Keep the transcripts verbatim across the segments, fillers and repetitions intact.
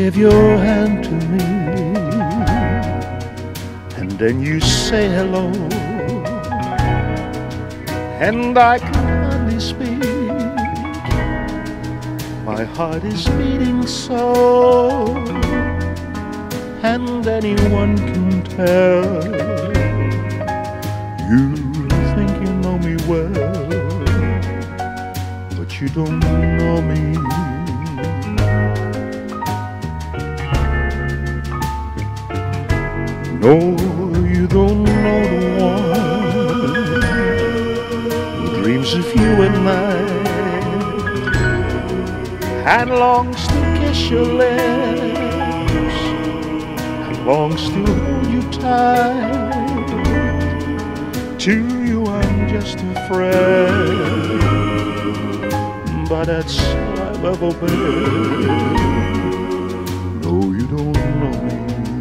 give your hand to me, and then you say hello, and I can hardly speak. My heart is beating so, and anyone can tell. You think you know me well, but you don't know me. No, you don't know the one who dreams of you at night and longs to kiss your lips and longs to hold you tight. To you I'm just a friend, but that's all I've ever been. No, you don't know me.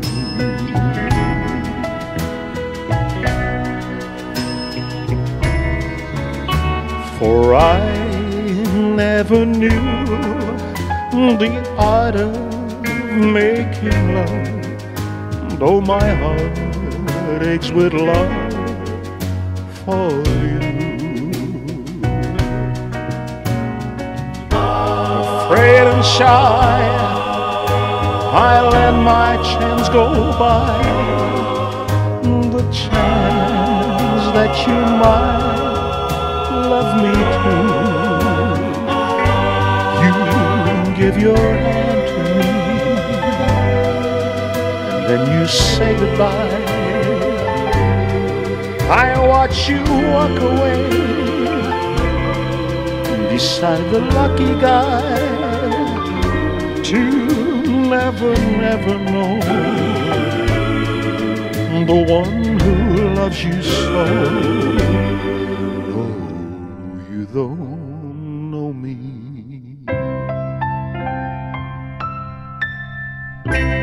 For I never knew the art of making love, though my heart aches with love for you. Afraid and shy, I let my chance go by, the chance that you might love me too. You give your hand to me, and then you say goodbye. I watch you walk away beside the lucky guy, to never, never know the one who loves you so. You don't know me.